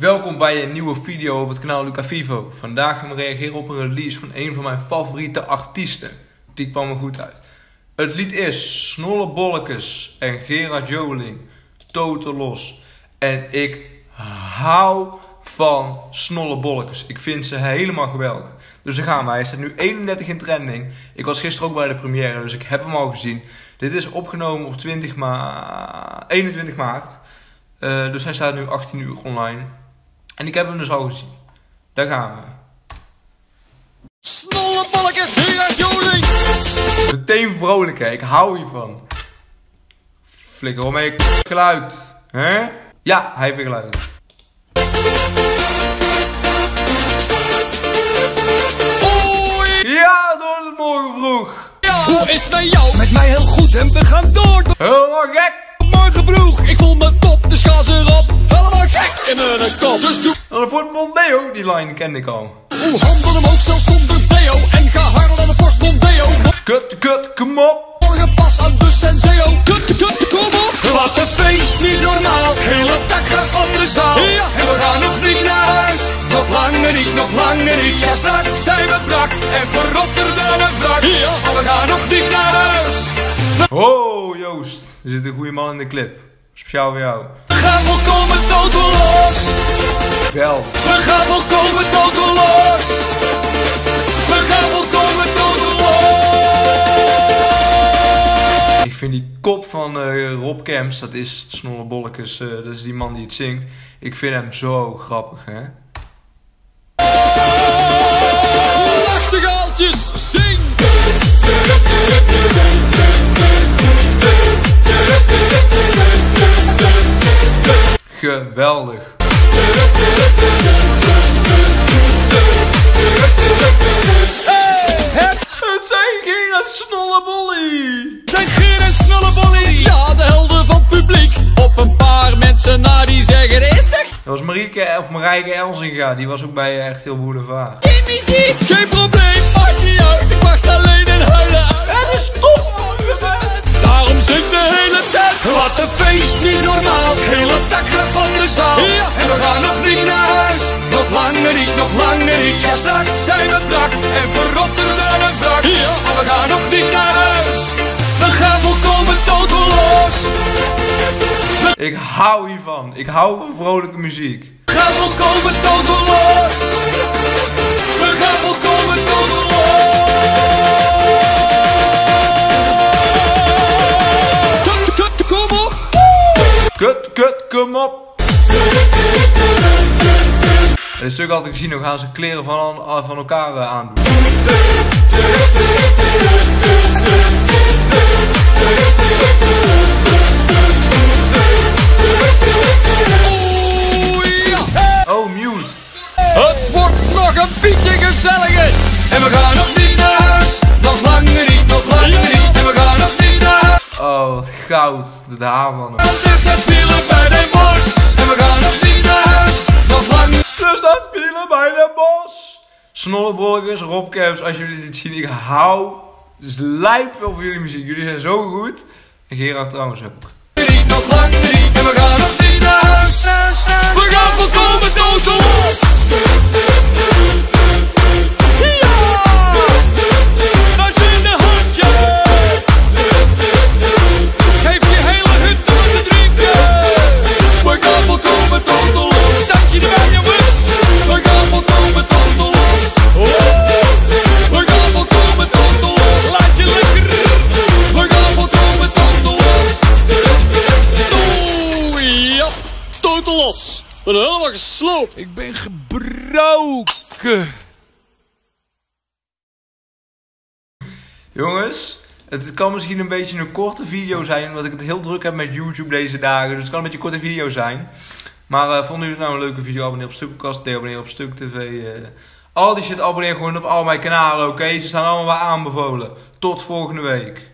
Welkom bij een nieuwe video op het kanaal Luca Vivo. Vandaag gaan we reageren op een release van een van mijn favoriete artiesten. Die kwam er goed uit. Het lied is Snolle Bollekes en Gerard Joling, Toten Los. En ik hou van Snolle Bollekes. Ik vind ze helemaal geweldig. Dus daar gaan we. Hij staat nu 31 in trending. Ik was gisteren ook bij de première, dus ik heb hem al gezien. Dit is opgenomen op 21 maart. Dus hij staat nu 18 uur online. En ik heb hem dus al gezien. Daar gaan we. Snolle Bollekes, Gerard Joling. Meteen vrolijk, hè. Ik hou hiervan. Flikker om mijn geluid. Hè? Ja, hij heeft weer geluid. Ja, door het morgen vroeg. Ja. Hoe is het met jou? Met mij heel goed en we gaan door. Helemaal gek. Morgen vroeg, ik voel me top, dus ga ze erop. Helemaal gek in mijn kop, dus doe. Fort Mondeo, die line kende ik al. Hoe handel hem ook zelfs zonder deo. En ga harder dan een Fort Mondeo. Kut, kom op. Morgen pas aan bus en zeo. Kut, kom op. Wat een feest, niet normaal. Hele dak gaat van de zaal. Ja. En we gaan nog niet naar huis. Nog langer niet. Ja, straks zijn we brak. En verrotter dan een wrak. Ja. Maar we gaan nog niet naar huis. Oh, Joost. Er zit een goede man in de clip. Speciaal voor jou. We gaan volkomen toten los. Wel. We gaan volkomen toten los. We gaan volkomen toten los. Ik vind die kop van Rob Kemps, dat is Snolle Bollekes, dat is die man die het zingt. Ik vind hem zo grappig, hè. Nachtegaaltjes, zing. Geweldig. Het zijn geen Snollebolly. Zijn Geer en Snollebolly. Ja, de helden van het publiek. Op een paar mensen na die zeggen, is het? Dat was Marijke Elzinga, die was ook bij RTL Boulevard. Geen probleem, maakt niet uit. Ik barst alleen en huilen uit. Het is toch ongezet. Daarom zingt de hele tijd. Wat een feest, niet normaal. Hele dak gaat van de zaal. Ja. En we gaan nog niet naar huis. Nog langer niet. Ja, straks zijn we brak. En verrotter dan een wrak. Ja. Maar we gaan nog niet naar huis. We gaan volkomen toten los. Ik hou hiervan. Ik hou van vrolijke muziek. We gaan volkomen toten los. We gaan volkomen toten los. Kom op. Kut, kom op. In het stuk had ik gezien, dan gaan ze kleren van elkaar aandoen. Oh, mute. Het wordt nog een beetje gezelliger. En we gaan nog niet naar huis. Nog langer niet. En we gaan nog niet naar huis. Oh, wat goud. De haar van hem. Er staat file bij de bos. En we gaan nog niet naar huis. Nog langer. Er staat file bij de bos. Snolle Bollekes, Rob Kemps, als jullie dit zien, ik hou lijp veel van jullie muziek. Jullie zijn zo goed. En Gerard trouwens ook. Nog langer niet. En we gaan nog niet naar huis. We gaan volkomen toten los. Ja! Daar zijn de handjes. Geef je hele hut door te drinken. We gaan volkomen toten los. Dank je erbij, jongens. We gaan volkomen toten los. We gaan volkomen toten los. Laat je lekker. We gaan volkomen toten los. Ja, toten los. Ik ben helemaal gesloopt. Ik ben gebroken. Jongens, het kan misschien een beetje een korte video zijn, omdat ik het heel druk heb met YouTube deze dagen. Dus het kan een beetje een korte video zijn. Maar vonden jullie het nou een leuke video? Abonneer op Stukkenkast, abonneer op Stuk TV. Al die shit, abonneer gewoon op al mijn kanalen, oké? Ze staan allemaal aanbevolen. Tot volgende week.